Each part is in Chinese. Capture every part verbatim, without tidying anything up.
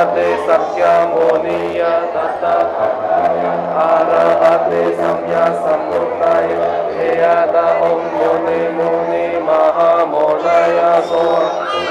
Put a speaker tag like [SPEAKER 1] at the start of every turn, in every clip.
[SPEAKER 1] te Sakyamuni Tata Arahate Samya Sambuddhaya Eyata Om Muni Muni Mahamonaya Soha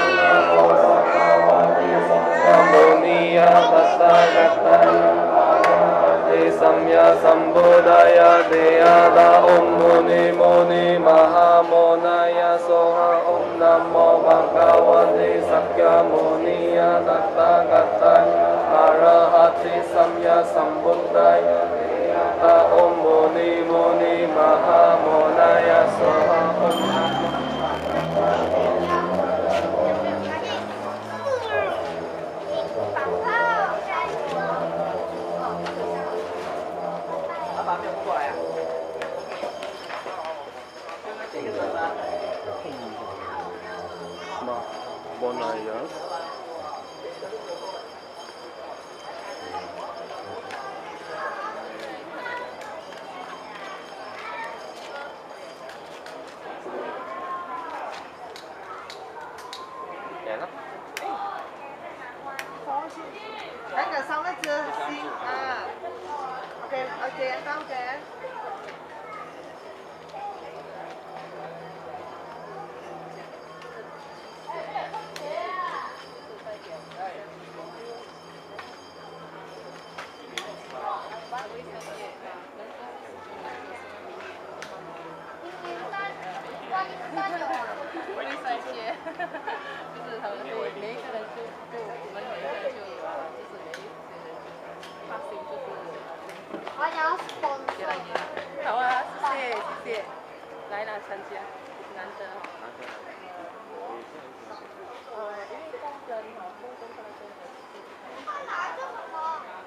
[SPEAKER 1] Muni Tata Gataya Samya Sambuddhaya Deyada Om Muni Muni Mahamonaya Soha Om Namo Bhagavate Sakyamuni Tata Gataya Arahati Samya Sambuddhaya Deyada Om Muni Muni Mahamonaya Soha Om Bonaya. Nhẹ lắm.
[SPEAKER 2] Anh ở xong đó chưa? Xin. À. Ok, ok, anh tao ok.就是他们会每一个人就就我们每一个人就呃就是每一个人发心就是
[SPEAKER 3] 我要 sponsor。
[SPEAKER 2] 好啊，谢谢谢谢，来啦参加，难得。呃，因为工人哈，工人他们真的是。
[SPEAKER 3] 那个奶叫什么？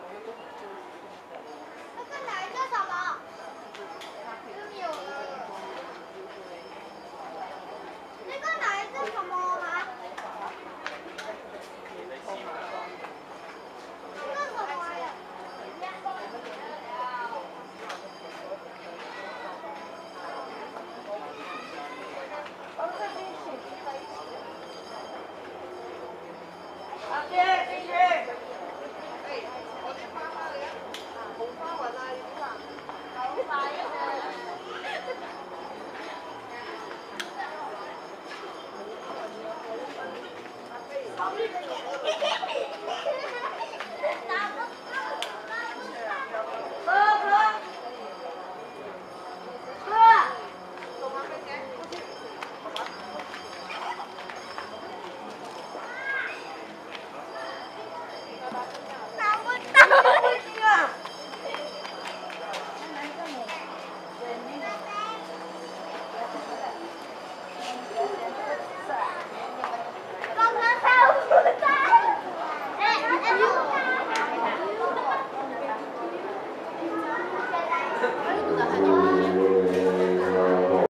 [SPEAKER 3] 那个奶叫什么？有没有？那个奶叫什么啊？那个什么呀？阿姐，进去。哎，我的妈妈呀，红包我拿一个。好烦呀！打